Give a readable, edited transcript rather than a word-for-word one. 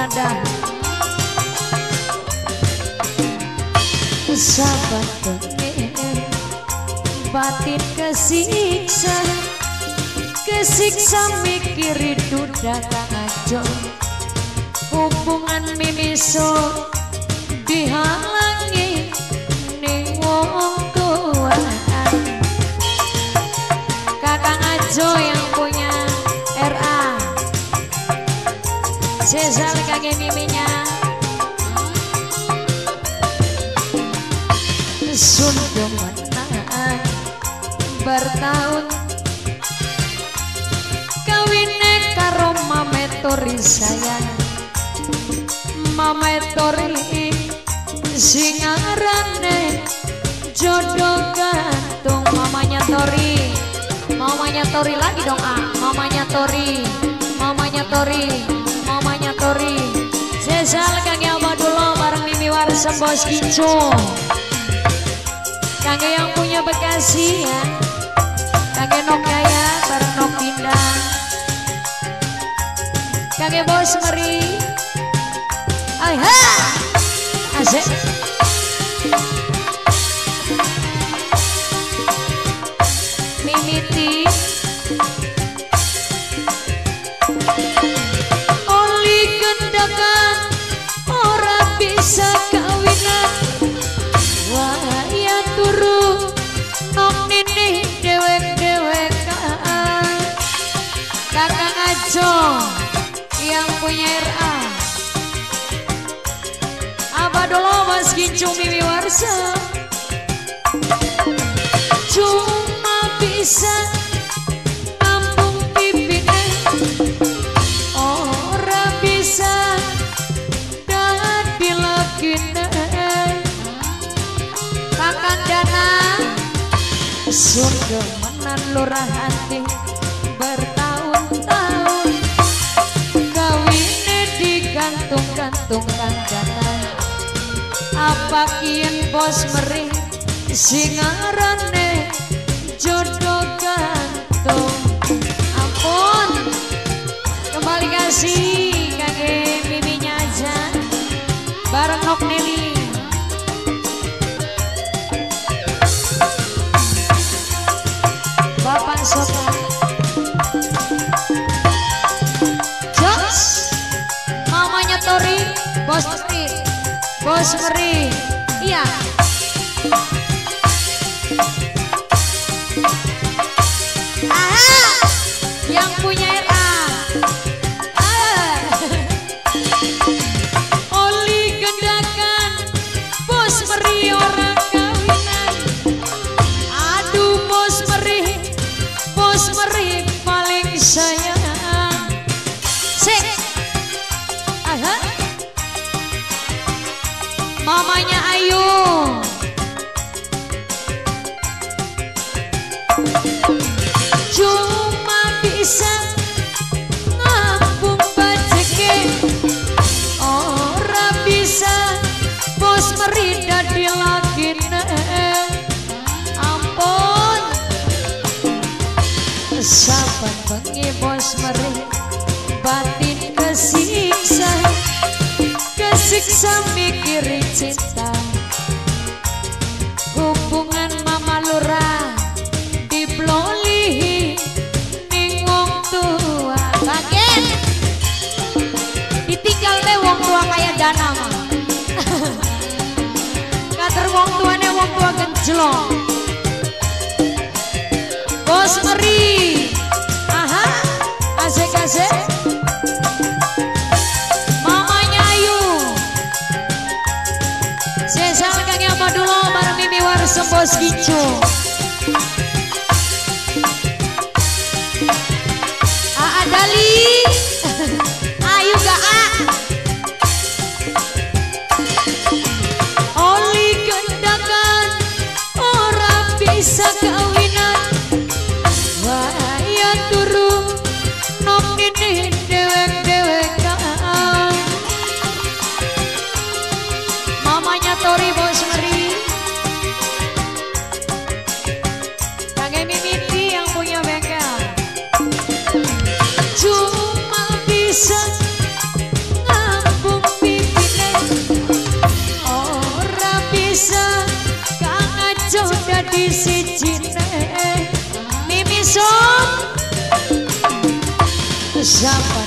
wadah. Sahabat pengen batin kesiksa, kesiksa mikiri duda ngaco, hubungan mimiso dihalangi ning wong tuaan. Kakang Ajo yang punya RA, sesal kakek miminya sudah menang bertahun kawine karo mametori sayang, mametori singarane jodoh gantung. Mamanya Tori, mamanya Tori lagi dong mamanya Tori, mamanya Tori, mamanya Tori. Sesal kang Abadulo bareng Mimi Warsa Bos Kinco. Kangge yang punya Bekasi ya, kangge Nok Jaya bareng Nok Dinda, kangge Bos Meri, aha, asik. Mimiti, oli gendakan, ora bisa kawinan. Wah ya turu nok nini dewek-dewekan. Kakang Ajo yang punya RA, Abadulo Mas Gincung Mimi Warsa. Cuma bisa nampung pipine, ora bisa dadi lagine. Kakang Dana surga menan lurah hati bertahun-tahun kawine digantung-gantung Kang Dana. Apa kian Bos Meri singarane jodoh gantung. Ampun kembali kasih kakek miminya aja bareng Nok Nelly. Bapak Soka Jos, mamanya Tori, Bos Meri, Bos Meri, iya. Aha, yang punya RA, oli gendakan, Bos Meri orang kawinan. Aduh Bos Meri, Bos Meri paling sayang. Sik, aha, mamanya Ayu, cuma bisa ngambung bajeke, ora bisa Bos Meri dadi lagine. Ampun saban bengi Bos Meri batin kesiksa, kesiksa mikiri cinta, hubungan mama lurah diblolihi ning wong tua. Kaget ditinggal deh wong tua kayak Dana mah. Kader wong tuane wong tua genjlong. Bos Meri, aha, asik-asik. Mamanya Ayu, sesal kang Abadulo bareng Mimi Warsa Bos Kinco. Dali, Ayu gak oli gendakan, ora bisa kawinan. Wah ya turu nok nini dewek-dewekan. Mamanya Tori Bos Meri, Dewi sijine Mimi Som Siapa